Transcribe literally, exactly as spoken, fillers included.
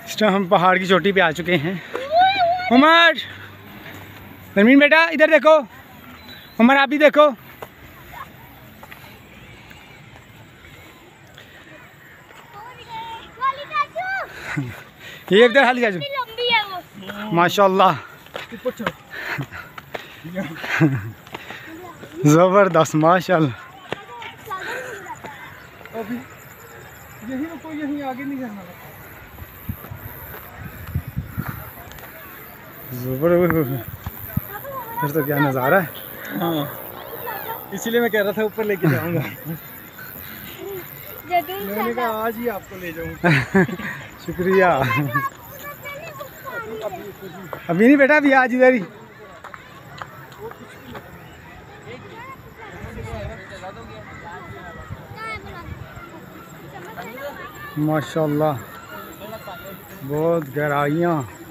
इस टाइम हम पहाड़ की चोटी पे आ चुके हैं। उमर, नरमीन बेटा इधर देखो। उमर आप भी देखो। ये इधर हाली जाजू माशाल्लाह जबरदस्त माशाल्लाह। अभी यही रुको, यहीं आगे नहीं जाना। फिर तो क्या नज़ारा है। हाँ, इसीलिए मैं कह रहा था ऊपर लेके जाऊंगा। मैंने कहा आज ही आपको ले जाऊंगा। शुक्रिया। अभी नहीं बेटा, अभी आज इधर ही। माशाल्लाह बहुत गहराइयाँ।